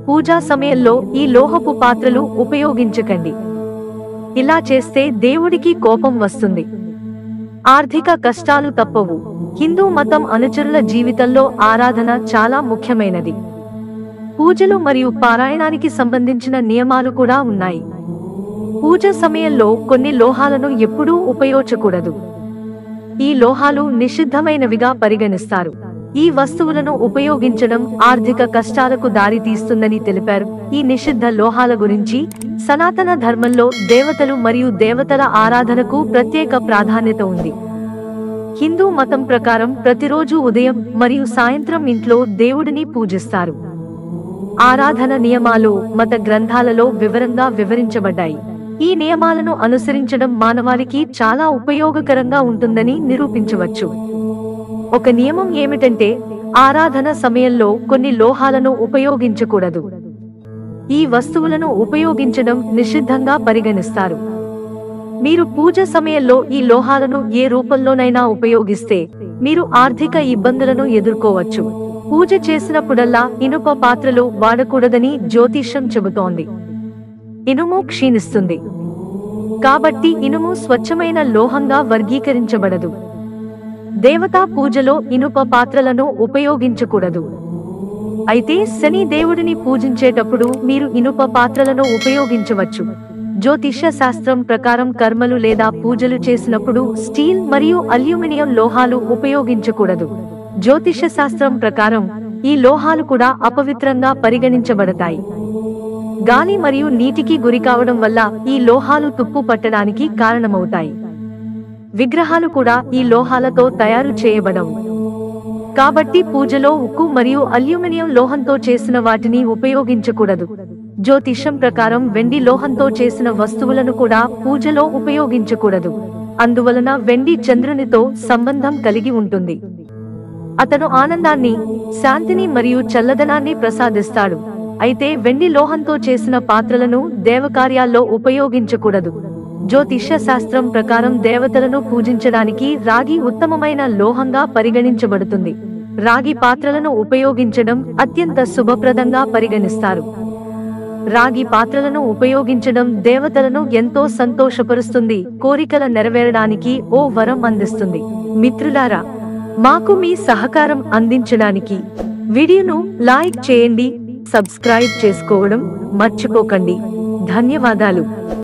పూజా సమయంలో ఈ లోహపు పాత్రలు ఉపయోగించకండి. ఇలా చేస్తే దేవుడికి కోపం వస్తుంది. ఆర్థిక కష్టాలు తప్పవు. హిందూ మతం అనుచరుల జీవితంలో ఆరాధన చాలా ముఖ్యమైనది. పూజలు మరియు పారాయణానికి సంబంధించిన నియమాలు కూడా ఉన్నాయి. పూజ సమయంలో కొన్ని లోహాలను ఎప్పుడూ ఉపయోగించకూడదు. ఈ లోహాలు నిషిద్ధమైనవిగా పరిగణిస్తారు. ఈ వస్తువులను ఉపయోగించడం ఆర్థిక కష్టాలకు దారితీస్తుందని తెలిపారు. ఈ నిషిద్ధ లోహాల గురించి సనాతన ధర్మంలో దేవతలు మరియు దేవతల ఆరాధనకు ప్రత్యేక ప్రాధాన్యత ఉంది. హిందూ మతం ప్రకారం ప్రతిరోజు ఉదయం మరియు సాయంత్రం ఇంట్లో దేవుడిని పూజిస్తారు. ఆరాధన నియమాలు మత గ్రంథాలలో వివరంగా వివరించబడ్డాయి. ఈ నియమాలను అనుసరించడం మానవాళికి చాలా ఉపయోగకరంగా ఉంటుందని నిరూపించవచ్చు. ఒక నియమం ఏమిటంటే, ఆరాధన సమయంలో కొన్ని లోహాలను ఉపయోగించకూడదు. ఈ వస్తువులను ఉపయోగించడం నిషిద్ధంగా పరిగణిస్తారు. మీరు పూజ సమయంలో ఈ లోహాలను ఏ రూపంలోనైనా ఉపయోగిస్తే మీరు ఆర్థిక ఇబ్బందులను ఎదుర్కోవచ్చు. పూజ చేసినప్పుడల్లా ఇనుప పాత్రలు వాడకూడదని జ్యోతిష్యం చెబుతోంది. ఇనుము క్షీణిస్తుంది కాబట్టి ఇనుము స్వచ్ఛమైన లోహంగా వర్గీకరించబడదు. దేవతా పూజలో ఇనుప పాత్రలను ఉపయోగించకూడదు. అయితే శని దేవుడిని పూజించేటప్పుడు మీరు ఇనుప పాత్రలను ఉపయోగించవచ్చు. జ్యోతిష్య శాస్త్రం ప్రకారం కర్మలు లేదా పూజలు చేసినప్పుడు స్టీల్ మరియు అల్యూమినియం లోహాలు ఉపయోగించకూడదు. జ్యోతిష్య శాస్త్రం ప్రకారం ఈ లోహాలు కూడా అపవిత్రంగా పరిగణించబడతాయి. గాలి మరియు నీటికి గురికావడం వల్ల ఈ లోహాలు తుప్పు పట్టడానికి కారణమవుతాయి. విగ్రహాలు కూడా ఈ లోహాలతో తయారు చేయబడవు. కాబట్టి పూజలో ఉక్కు మరియు అల్యూమినియం లోహంతో చేసిన వాటిని ఉపయోగించకూడదు. జ్యోతిష్యం ప్రకారం వెండి లోహంతో చేసిన వస్తువులను కూడా పూజలో ఉపయోగించకూడదు. అందువలన వెండి చంద్రునితో సంబంధం కలిగి ఉంటుంది. అతను ఆనందాన్ని, శాంతిని మరియు చల్లదనాన్ని ప్రసాదిస్తాడు. అయితే వెండి లోహంతో చేసిన పాత్రలను దేవకార్యాల్లో ఉపయోగించకూడదు. జ్యోతిష్య శాస్త్రం ప్రకారం దేవతలను పూజించడానికి రాగి ఉత్తమమైన లోహంగా పరిగణించబడుతుంది. రాగి పాత్రలను ఉపయోగించడం అత్యంత శుభప్రదంగా పరిగణిస్తారు. రాగి పాత్రలను ఉపయోగించడం దేవతలను ఎంతో సంతోషపరుస్తుంది, కోరికల నెరవేరడానికి ఓ వరం అందిస్తుంది. మిత్రులారా, మాకు మీ సహకారం అందించడానికి వీడియోను లైక్ చేయండి, సబ్స్క్రైబ్ చేసుకోవడం మర్చిపోకండి. ధన్యవాదాలు.